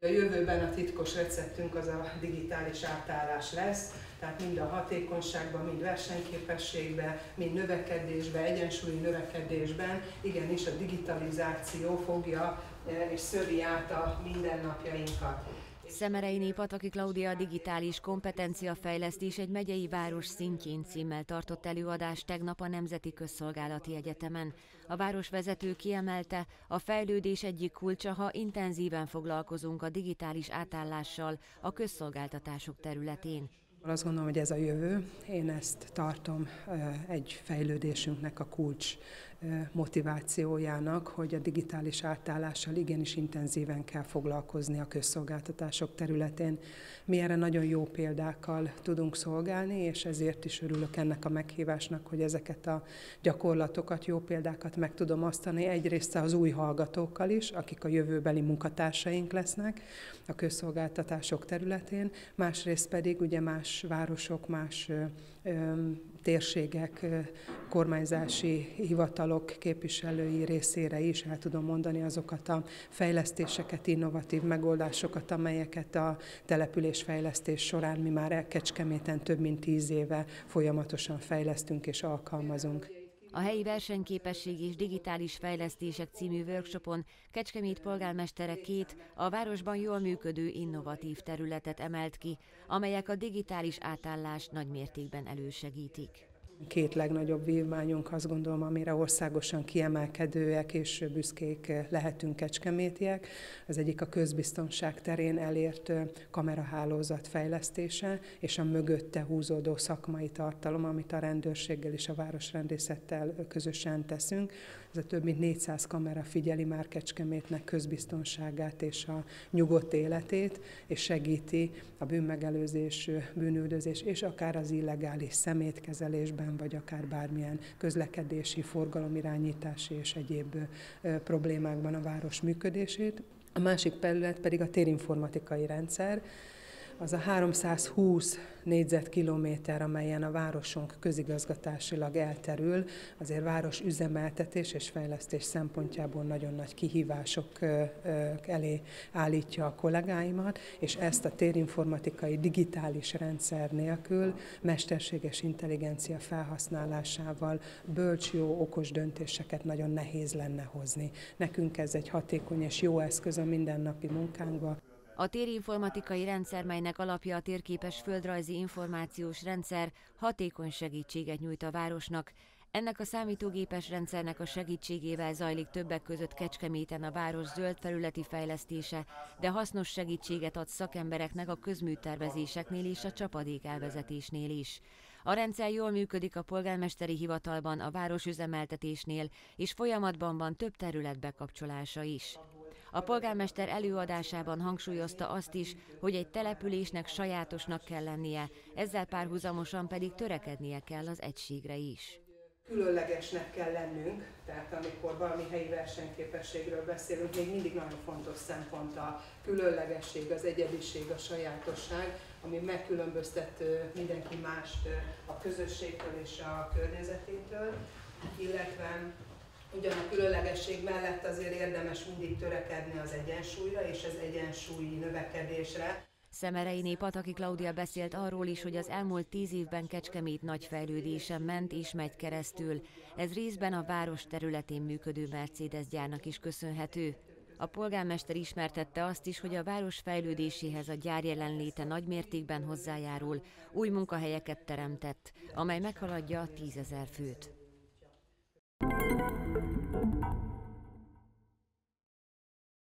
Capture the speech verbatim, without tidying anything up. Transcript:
A jövőben a titkos receptünk az a digitális átállás lesz, tehát mind a hatékonyságban, mind versenyképességben, mind növekedésben, egyensúlyi növekedésben, igenis a digitalizáció fogja és szövi át a mindennapjainkat. Szemereini Pataki Klaudia digitális kompetenciafejlesztés egy megyei város szintjén címmel tartott előadást tegnap a Nemzeti Közszolgálati Egyetemen. A városvezető kiemelte, a fejlődés egyik kulcsa, ha intenzíven foglalkozunk a digitális átállással a közszolgáltatások területén. Azt gondolom, hogy ez a jövő. Én ezt tartom egy fejlődésünknek a kulcs motivációjának, hogy a digitális átállással igenis intenzíven kell foglalkozni a közszolgáltatások területén. Mi erre nagyon jó példákkal tudunk szolgálni, és ezért is örülök ennek a meghívásnak, hogy ezeket a gyakorlatokat, jó példákat meg tudom osztani egyrészt az új hallgatókkal is, akik a jövőbeli munkatársaink lesznek a közszolgáltatások területén, másrészt pedig ugye más városok, más ö, ö, térségek, ö, kormányzási hivatalok képviselői részére is el tudom mondani azokat a fejlesztéseket, innovatív megoldásokat, amelyeket a településfejlesztés során mi már Kecskeméten több mint tíz éve folyamatosan fejlesztünk és alkalmazunk. A helyi versenyképesség és digitális fejlesztések című workshopon Kecskemét polgármestere két a városban jól működő innovatív területet emelt ki, amelyek a digitális átállást nagy mértékben elősegítik. Két legnagyobb vívmányunk, azt gondolom, amire országosan kiemelkedőek és büszkék lehetünk kecskemétiek. Az egyik a közbiztonság terén elért kamerahálózat fejlesztése, és a mögötte húzódó szakmai tartalom, amit a rendőrséggel és a városrendészettel közösen teszünk. Ez a több mint négyszáz kamera figyeli már Kecskemétnek közbiztonságát és a nyugodt életét, és segíti a bűnmegelőzés, bűnüldözés és akár az illegális szemétkezelésben, vagy akár bármilyen közlekedési, forgalomirányítási és egyéb problémákban a város működését. A másik terület pedig a térinformatikai rendszer, az a háromszázhúsz négyzetkilométer, amelyen a városunk közigazgatásilag elterül, azért város üzemeltetés és fejlesztés szempontjából nagyon nagy kihívások elé állítja a kollégáimat, és ezt a térinformatikai digitális rendszer nélkül, mesterséges intelligencia felhasználásával bölcs, jó, okos döntéseket nagyon nehéz lenne hozni. Nekünk ez egy hatékony és jó eszköz a mindennapi munkánkban. A térinformatikai rendszer, melynek alapja a térképes földrajzi információs rendszer, hatékony segítséget nyújt a városnak. Ennek a számítógépes rendszernek a segítségével zajlik többek között Kecskeméten a város zöld felületi fejlesztése, de hasznos segítséget ad szakembereknek a közműtervezéseknél és a csapadék elvezetésnél is. A rendszer jól működik a polgármesteri hivatalban, a városüzemeltetésnél, és folyamatban van több terület bekapcsolása is. A polgármester előadásában hangsúlyozta azt is, hogy egy településnek sajátosnak kell lennie, ezzel párhuzamosan pedig törekednie kell az egységre is. Különlegesnek kell lennünk, tehát amikor valami helyi versenyképességről beszélünk, még mindig nagyon fontos szempont a különlegesség, az egyediség, a sajátosság, ami megkülönböztet mindenki mást a közösségtől és a környezetétől, illetve ugyan a különlegesség mellett azért érdemes mindig törekedni az egyensúlyra és az egyensúlyi növekedésre. Szemereini Pataki Klaudia beszélt arról is, hogy az elmúlt tíz évben Kecskemét nagy fejlődésen ment és megy keresztül. Ez részben a város területén működő Mercedes gyárnak is köszönhető. A polgármester ismertette azt is, hogy a város fejlődéséhez a gyár jelenléte nagy mértékben hozzájárul, új munkahelyeket teremtett, amely meghaladja a tízezer főt.